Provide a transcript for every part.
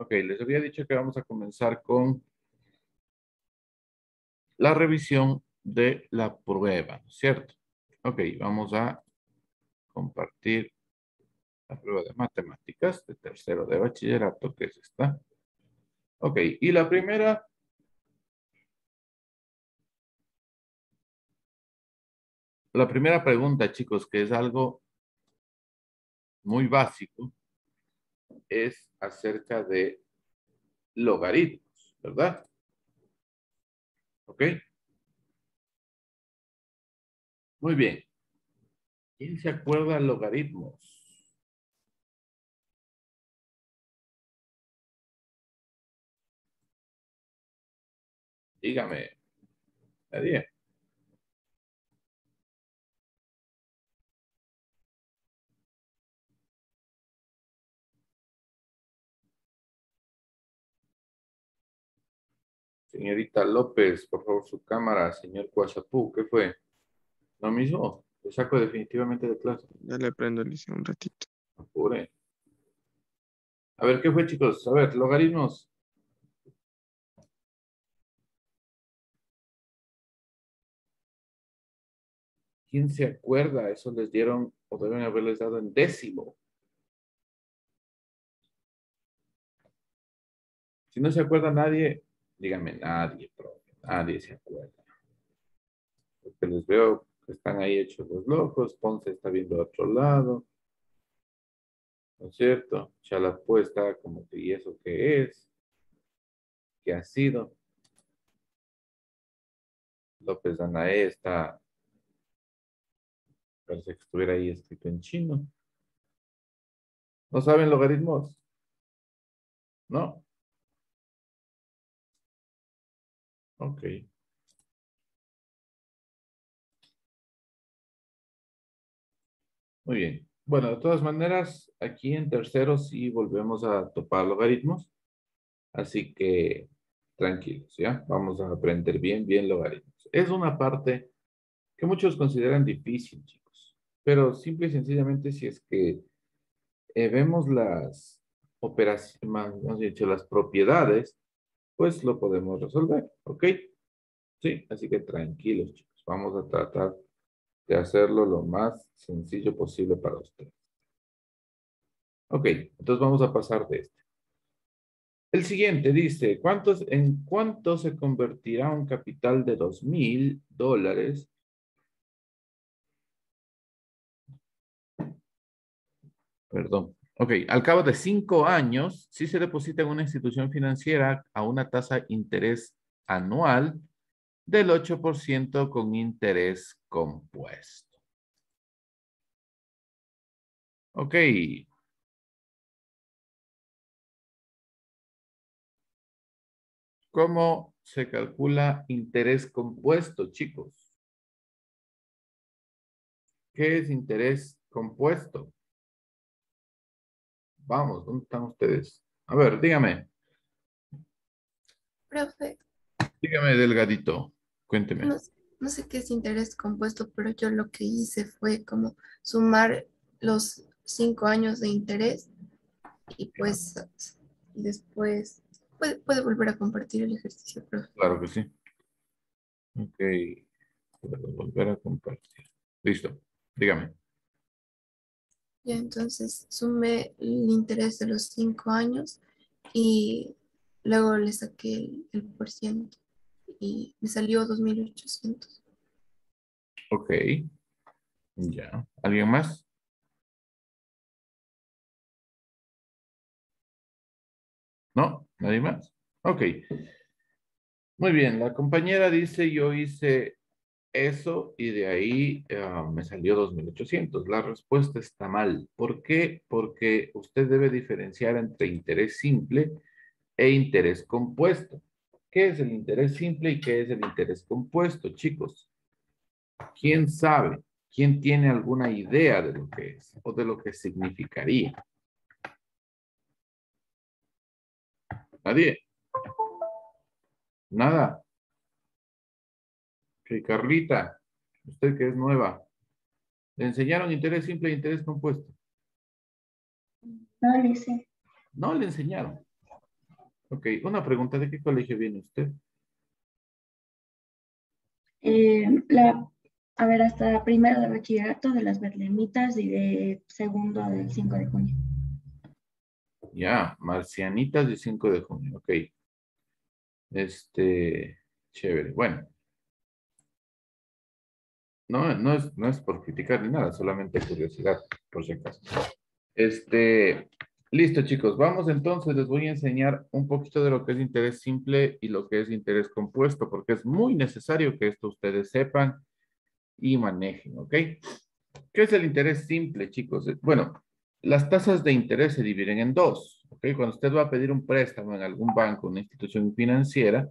Ok, les había dicho que vamos a comenzar con la revisión de la prueba, ¿no es cierto? Ok, vamos a compartir la prueba de matemáticas de tercero de bachillerato, que es esta. Ok, y la primera pregunta, chicos, que es algo muy básico, es acerca de logaritmos, ¿verdad? Ok, muy bien. ¿Quién se acuerda de logaritmos? Dígame, nadie. Señorita López, por favor, su cámara. Señor Cuazapú, ¿qué fue? ¿Lo mismo? Lo saco definitivamente de clase. Ya le prendo el un ratito. Apure. A ver, ¿qué fue, chicos? A ver, logaritmos. ¿Quién se acuerda? Eso les dieron, o deben haberles dado en décimo. Si no se acuerda nadie, dígame nadie, profe. Nadie se acuerda. Porque les veo que están ahí hechos los locos. Ponce está viendo a otro lado. ¿No es cierto? Chalapú está como que, ¿y eso qué es? ¿Qué ha sido? López Anaé está, parece que estuviera ahí escrito en chino. ¿No saben logaritmos? ¿No? Ok. Muy bien. Bueno, de todas maneras, aquí en tercero sí volvemos a topar logaritmos. Así que tranquilos, ¿ya? Vamos a aprender bien, bien logaritmos. Es una parte que muchos consideran difícil, chicos. Pero simple y sencillamente si es que vemos las operaciones, más dicho, las propiedades, pues lo podemos resolver, ¿ok? Sí, así que tranquilos, chicos. Vamos a tratar de hacerlo lo más sencillo posible para ustedes. Ok, entonces vamos a pasar de este. El siguiente dice, ¿en cuánto se convertirá un capital de $2,000? Perdón. Ok, al cabo de 5 años, si se deposita en una institución financiera a una tasa de interés anual del 8% con interés compuesto. Ok. ¿Cómo se calcula interés compuesto, chicos? ¿Qué es interés compuesto? Vamos, ¿dónde están ustedes? A ver, dígame, Profe, delgadito, cuénteme. no, no sé qué es interés compuesto, pero yo lo que hice fue como sumar los 5 años de interés y pues después puede volver a compartir el ejercicio, profe. Claro que sí. Ok, puedo volver a compartir. Listo, dígame. Ya entonces sumé el interés de los 5 años y luego le saqué el por ciento y me salió 2.800. Ok, ya. ¿Alguien más? ¿No? ¿Nadie más? Ok. Muy bien, la compañera dice, yo hice eso y de ahí me salió 2,800. La respuesta está mal. ¿Por qué? Porque usted debe diferenciar entre interés simple e interés compuesto. ¿Qué es el interés simple y qué es el interés compuesto, chicos? ¿Quién sabe? ¿Quién tiene alguna idea de lo que es o de lo que significaría? ¿Nadie? ¿Nada? Ok, Carlita, usted que es nueva, ¿le enseñaron interés simple e interés compuesto? No le sé. No le enseñaron. Ok, una pregunta, ¿de qué colegio viene usted? Eh, la, a ver, hasta primero de bachillerato de las Betlemitas y de segundo del 5 de junio. Ya, Marcianitas de 5 de junio, ok. Chévere. Bueno, no es por criticar ni nada, solamente curiosidad, por si acaso. Listo, chicos. Vamos entonces, les voy a enseñar un poquito de lo que es interés simple y lo que es interés compuesto, porque es muy necesario que esto ustedes sepan y manejen, ¿ok? ¿Qué es el interés simple, chicos? Bueno, las tasas de interés se dividen en dos, ¿ok? Cuando usted va a pedir un préstamo en algún banco, una institución financiera,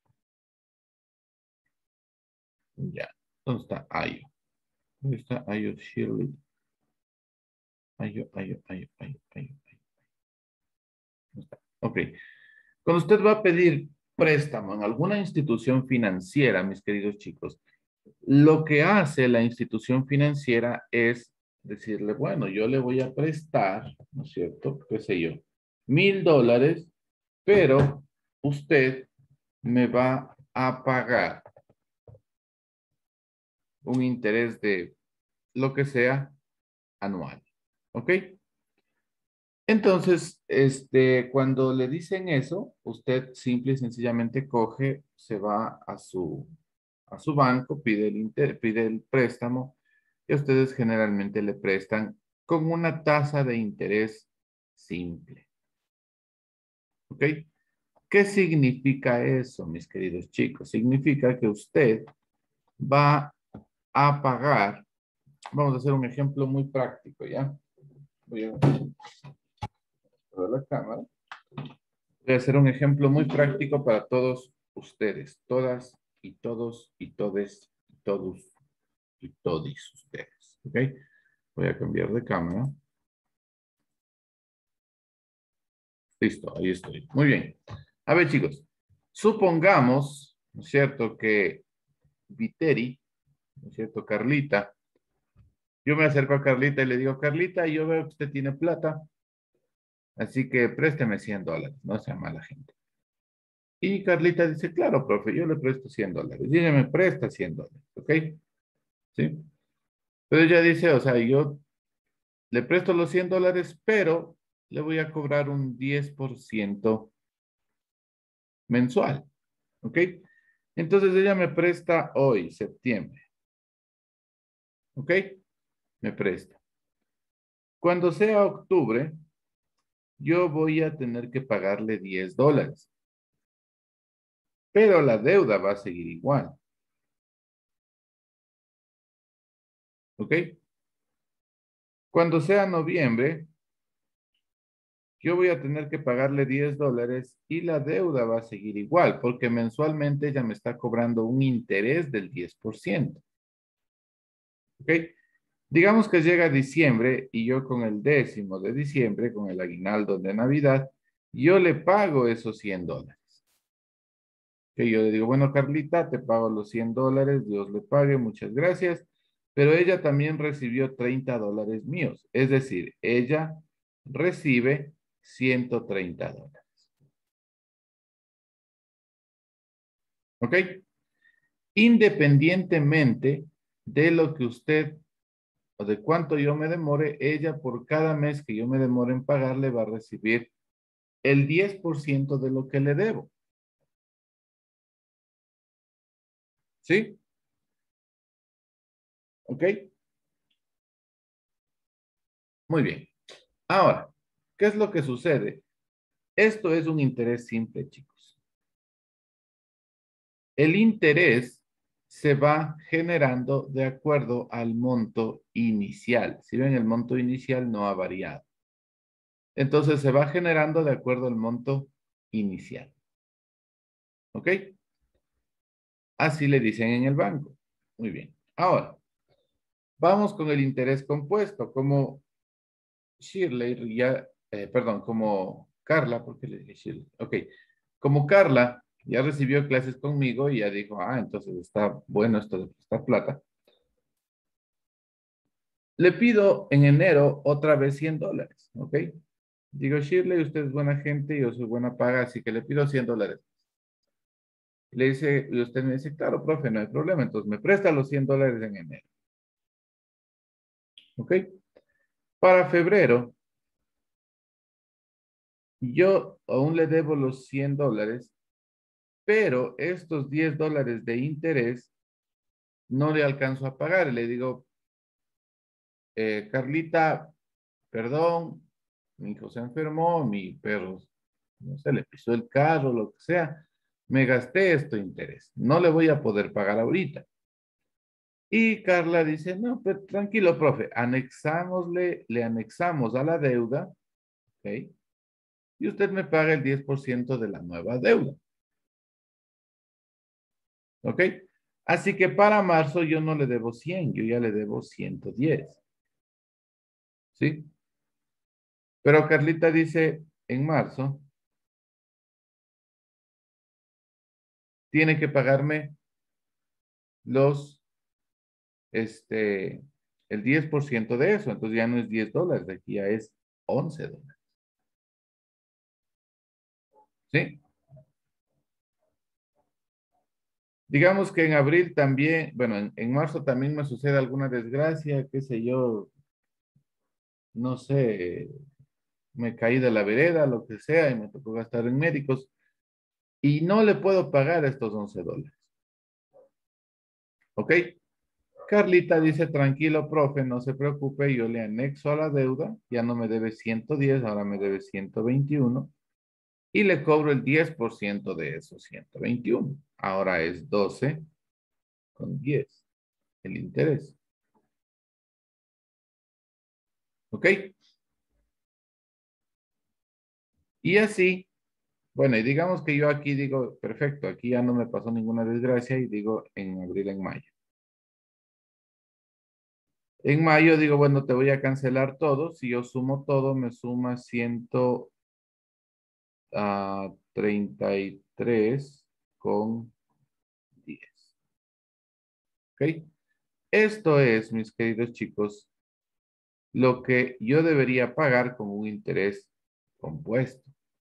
ya, ¿dónde está IO? ¿Dónde está IO Shirley? IO. ¿Dónde está? Ok. Cuando usted va a pedir préstamo en alguna institución financiera, mis queridos chicos, lo que hace la institución financiera es decirle, bueno, yo le voy a prestar, ¿no es cierto? ¿Qué sé yo? $1,000, pero usted me va a pagar un interés de lo que sea anual. ¿Ok? Entonces, cuando le dicen eso, usted simple y sencillamente coge, se va a su banco, pide el préstamo y ustedes generalmente le prestan con una tasa de interés simple. ¿Ok? ¿Qué significa eso, mis queridos chicos? Significa que usted va a pagar, vamos a hacer un ejemplo muy práctico, ¿ya? Voy a ver la cámara. Voy a hacer un ejemplo muy práctico para todos ustedes, todas y todos y todes y todos y todis ustedes. ¿Ok? Voy a cambiar de cámara. Listo, ahí estoy. Muy bien. A ver, chicos, supongamos, ¿no es cierto?, que Viteri, ¿no es cierto?, Carlita, yo me acerco a Carlita y le digo, Carlita, yo veo que usted tiene plata, así que présteme $100, no sea mala gente. Y Carlita dice, claro, profe, yo le presto $100. Y ella me presta $100, ¿ok? ¿Sí? Pero ella dice, o sea, yo le presto los $100, pero le voy a cobrar un 10% mensual, ¿ok? Entonces ella me presta hoy, septiembre, ¿ok? Me presta. Cuando sea octubre, yo voy a tener que pagarle $10, pero la deuda va a seguir igual, ¿ok? Cuando sea noviembre, yo voy a tener que pagarle $10 y la deuda va a seguir igual, porque mensualmente ella me está cobrando un interés del 10%. ¿Ok? Digamos que llega diciembre y yo con el 10º de diciembre, con el aguinaldo de Navidad, yo le pago esos $100. Que yo le digo, bueno, Carlita, te pago los $100, Dios le pague, muchas gracias. Pero ella también recibió $30 míos. Es decir, ella recibe $130. ¿Ok? Independientemente de lo que usted o de cuánto yo me demore, ella por cada mes que yo me demore en pagarle va a recibir el 10% de lo que le debo. ¿Sí? ¿Ok? Muy bien. Ahora, ¿qué es lo que sucede? Esto es un interés simple, chicos. El interés se va generando de acuerdo al monto inicial. Si ven, el monto inicial no ha variado. Entonces se va generando de acuerdo al monto inicial. ¿Ok? Así le dicen en el banco. Muy bien. Ahora, vamos con el interés compuesto. Como Shirley ya, perdón, como Carla, ¿por qué le dije Shirley? Ok. Como Carla ya recibió clases conmigo y ya dijo, entonces está bueno esto de prestar plata. Le pido en enero otra vez $100, ¿ok? Digo, Shirley, usted es buena gente, yo soy buena paga, así que le pido $100. Le dice, y usted me dice, claro, profe, no hay problema. Entonces me presta los $100 en enero. ¿Ok? Para febrero, yo aún le debo los $100, pero estos $10 de interés no le alcanzo a pagar. Le digo, Carlita, perdón, mi hijo se enfermó, mi perro, no sé, le pisó el carro, lo que sea. Me gasté esto interés. No le voy a poder pagar ahorita. Y Carla dice, no, pero tranquilo, profe, le anexamos a la deuda, ¿ok? Y usted me paga el 10% de la nueva deuda, ¿ok? Así que para marzo yo no le debo 100, yo ya le debo 110, ¿sí? Pero Carlita dice, en marzo, tiene que pagarme los, este, el 10% de eso, entonces ya no es $10, aquí ya es $11, ¿sí? Digamos que en abril también, bueno, en marzo también me sucede alguna desgracia, qué sé yo, no sé, me caí de la vereda, lo que sea, y me tocó gastar en médicos, y no le puedo pagar estos $11. ¿Ok? Carlita dice, tranquilo, profe, no se preocupe, yo le anexo a la deuda, ya no me debe 110, ahora me debe 121, y le cobro el 10% de esos 121. Ahora es 12,10 el interés. ¿Ok? Y así, bueno, y digamos que yo aquí digo, perfecto, aquí ya no me pasó ninguna desgracia y digo en abril, en mayo. En mayo digo, bueno, te voy a cancelar todo. Si yo sumo todo, me suma 133,10. ¿Ok? Esto es, mis queridos chicos, lo que yo debería pagar con un interés compuesto.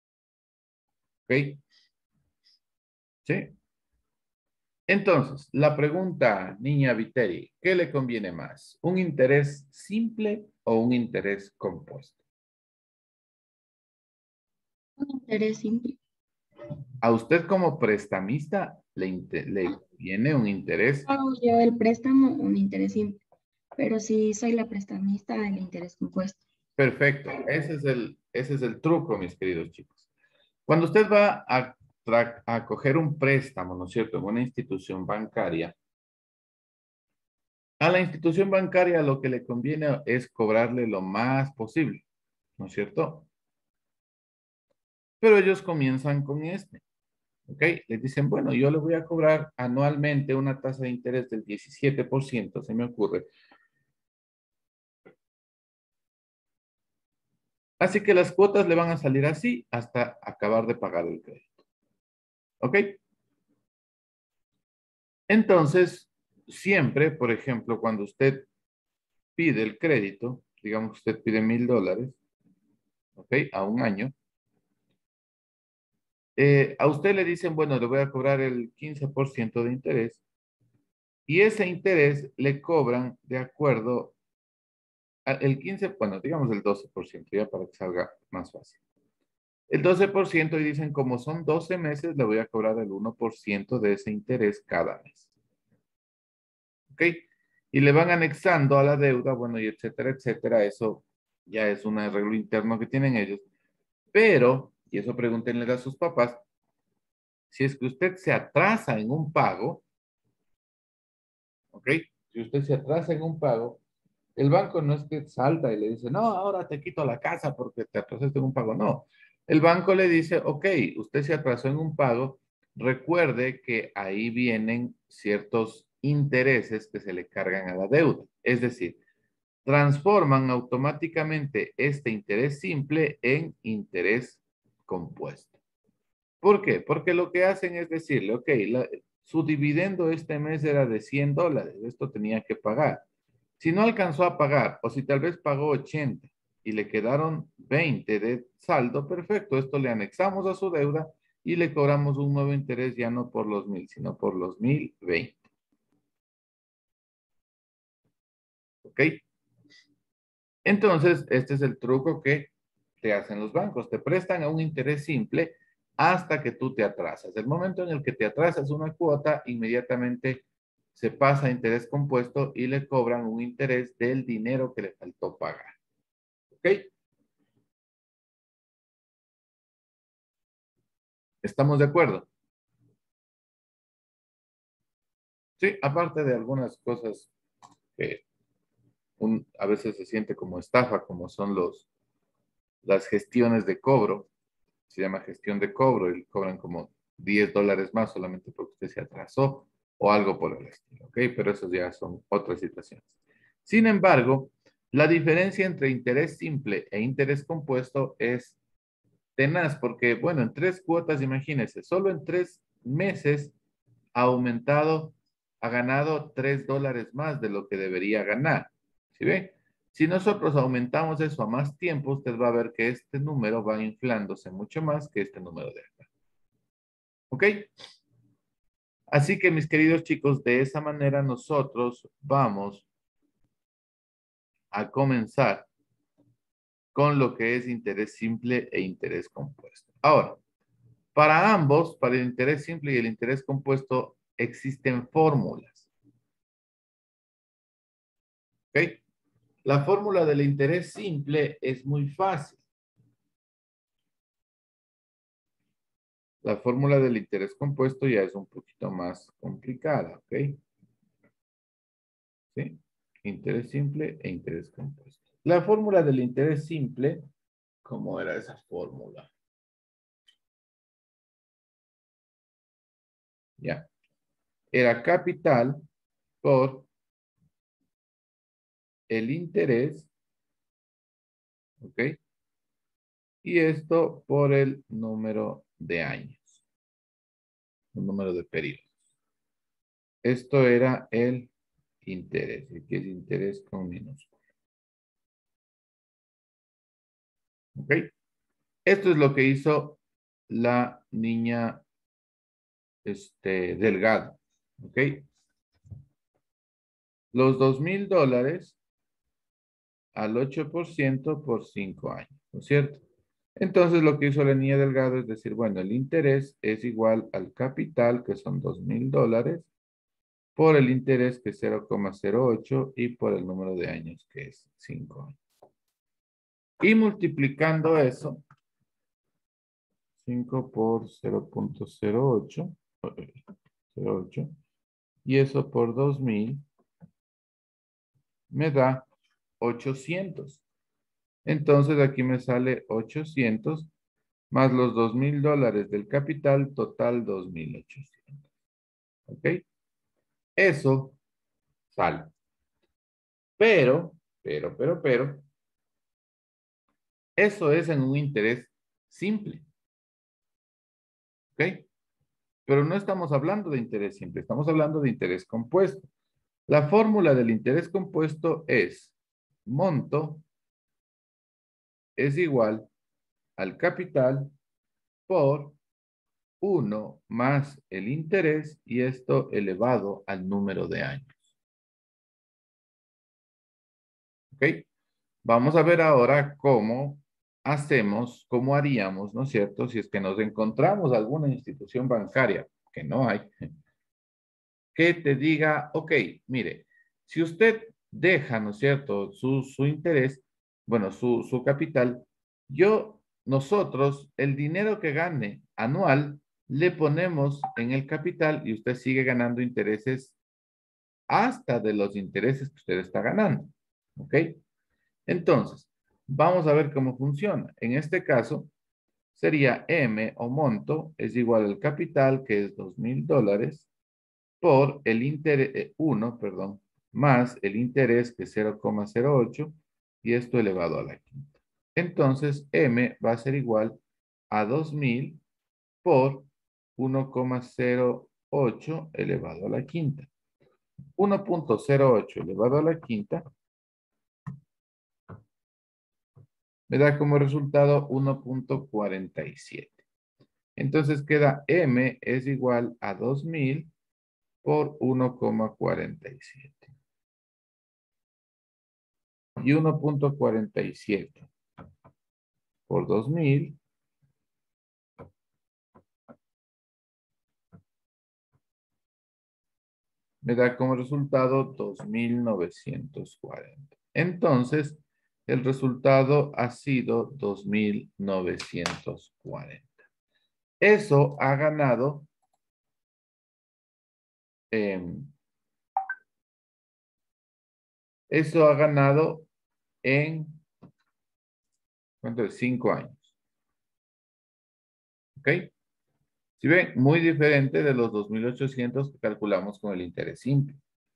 ¿Ok? ¿Sí? Entonces, la pregunta, niña Viteri, ¿qué le conviene más? ¿Un interés simple o un interés compuesto? Un interés simple. A usted como prestamista le viene un interés. Pago yo el préstamo, un interés simple. Pero si soy la prestamista, el interés compuesto. Perfecto. Ese es el truco, mis queridos chicos. Cuando usted va a coger un préstamo, ¿no es cierto?, en una institución bancaria, a la institución bancaria lo que le conviene es cobrarle lo más posible, ¿no es cierto? Pero ellos comienzan con este. ¿Ok? Les dicen, bueno, yo le voy a cobrar anualmente una tasa de interés del 17%, se me ocurre. Así que las cuotas le van a salir así hasta acabar de pagar el crédito. ¿Ok? Entonces, siempre, por ejemplo, cuando usted pide el crédito, digamos que usted pide $1,000, ¿ok? A un año. A usted le dicen, bueno, le voy a cobrar el 15% de interés y ese interés le cobran de acuerdo el 15, bueno, digamos el 12%, ya para que salga más fácil. El 12% y dicen, como son 12 meses, le voy a cobrar el 1% de ese interés cada mes. ¿Ok? Y le van anexando a la deuda, bueno, y etcétera, etcétera. Eso ya es un arreglo interno que tienen ellos. Pero, y eso pregúntenle a sus papás, si es que usted se atrasa en un pago, ¿ok? Si usted se atrasa en un pago, el banco no es que salta y le dice, no, ahora te quito la casa porque te atrasaste en un pago. No. El banco le dice, ok, usted se atrasó en un pago. Recuerde que ahí vienen ciertos intereses que se le cargan a la deuda. Es decir, transforman automáticamente este interés simple en interés compuesto. ¿Por qué? Porque lo que hacen es decirle, ok, su dividendo este mes era de $100, esto tenía que pagar. Si no alcanzó a pagar, o si tal vez pagó 80 y le quedaron 20 de saldo, perfecto. Esto le anexamos a su deuda y le cobramos un nuevo interés ya no por los 1000, sino por los 1020. ¿Ok? Entonces, este es el truco que te hacen los bancos. Te prestan a un interés simple hasta que tú te atrasas. El momento en el que te atrasas una cuota, inmediatamente se pasa a interés compuesto y le cobran un interés del dinero que le faltó pagar. ¿Ok? ¿Estamos de acuerdo? Sí, aparte de algunas cosas que a veces se siente como estafa, como son las gestiones de cobro. Se llama gestión de cobro y cobran como $10 más solamente porque usted se atrasó o algo por el estilo, ¿ok? Pero eso ya son otras situaciones. Sin embargo, la diferencia entre interés simple e interés compuesto es tenaz porque, bueno, en 3 cuotas, imagínense, solo en 3 meses ha aumentado, ha ganado $3 más de lo que debería ganar. ¿Sí ve? Si nosotros aumentamos eso a más tiempo, usted va a ver que este número va inflándose mucho más que este número de acá. ¿Ok? Así que, mis queridos chicos, de esa manera nosotros vamos a comenzar con lo que es interés simple e interés compuesto. Ahora, para ambos, para el interés simple y el interés compuesto, existen fórmulas. ¿Ok? La fórmula del interés simple es muy fácil. La fórmula del interés compuesto ya es un poquito más complicada, ¿ok? ¿Sí? Interés simple e interés compuesto. La fórmula del interés simple, ¿cómo era esa fórmula? Ya. Era capital por el interés, ¿ok? Y esto por el número de años, el número de periodos. Esto era el interés, que es interés con minúscula. ¿Ok? Esto es lo que hizo la niña Delgado. ¿Ok? Los $2000 al 8% por 5 años, ¿no es cierto? Entonces lo que hizo la niña Delgado es decir, bueno, el interés es igual al capital, que son $2000, por el interés, que es 0,08, y por el número de años, que es 5 años. Y multiplicando eso, 5 por 0,08, 0,8, y eso por 2000, me da 800. Entonces aquí me sale 800 más los $2000 del capital, total 2800. ¿Ok? Eso sale. Pero, eso es en un interés simple. ¿Ok? Pero no estamos hablando de interés simple, estamos hablando de interés compuesto. La fórmula del interés compuesto es monto es igual al capital por 1 más el interés y esto elevado al número de años. ¿Ok? Vamos a ver ahora cómo hacemos, cómo haríamos, ¿no es cierto? Si es que nos encontramos alguna institución bancaria, que no hay, que te diga, ok, mire, si usted deja, ¿no es cierto?, su interés, bueno, su capital, nosotros, el dinero que gane anual, le ponemos en el capital y usted sigue ganando intereses hasta de los intereses que usted está ganando, ¿ok? Entonces, vamos a ver cómo funciona. En este caso, sería M o monto es igual al capital, que es $2000, por el interés, 1, perdón, más el interés, que es 0,08, y esto elevado a la quinta. Entonces, M va a ser igual a 2000 por 1,08 elevado a la quinta. 1,08 elevado a la quinta Me da como resultado 1.47. Entonces queda M es igual a 2000 por 1,47. Y 1.47 por 2000 me da como resultado 2940. Entonces, el resultado ha sido 2940. Eso ha ganado en ¿cuánto es? 5 años. ¿Ok? Si ven, muy diferente de los 2.800 que calculamos con el interés simple.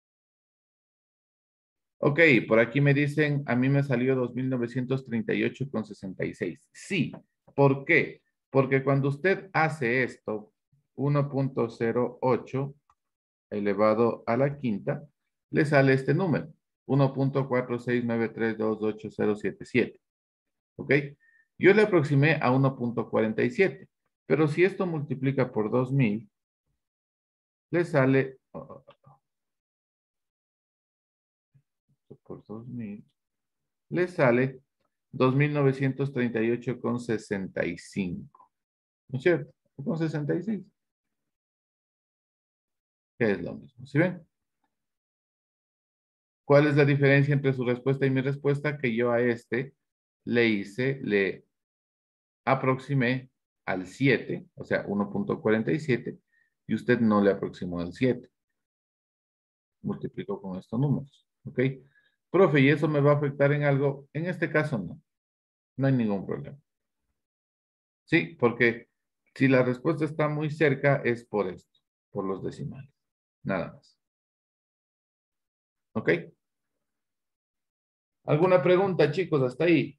Ok, por aquí me dicen, a mí me salió 2.938,66. Sí, ¿por qué? Porque cuando usted hace esto, 1.08 elevado a la quinta, le sale este número, 1.4693280077. ¿Ok? Yo le aproximé a 1.47, pero si esto multiplica por 2000, le sale, por 2000, le sale 2.938,65. ¿No es cierto? Con 66. Que es lo mismo. ¿Sí ven? ¿Cuál es la diferencia entre su respuesta y mi respuesta? Que yo a este le aproximé al 7, o sea, 1.47, y usted no le aproximó al 7. Multiplico con estos números. ¿Ok? Profe, ¿y eso me va a afectar en algo? En este caso no. No hay ningún problema. Sí, porque si la respuesta está muy cerca es por esto, por los decimales. Nada más. ¿Ok? ¿Alguna pregunta, chicos, hasta ahí?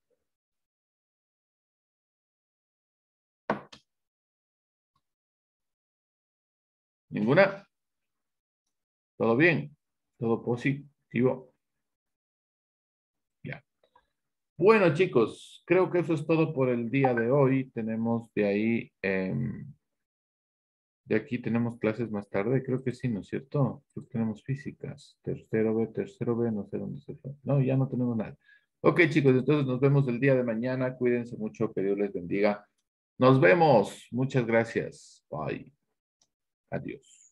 ¿Ninguna? ¿Todo bien? ¿Todo positivo? Ya. Bueno, chicos, creo que eso es todo por el día de hoy. Tenemos de ahí, de aquí tenemos clases más tarde, creo que sí, ¿no es cierto? Creo que tenemos físicas, tercero B, no sé dónde se fue. No, ya no tenemos nada. Ok, chicos, entonces nos vemos el día de mañana. Cuídense mucho, que Dios les bendiga. Nos vemos. Muchas gracias. Bye. Adiós.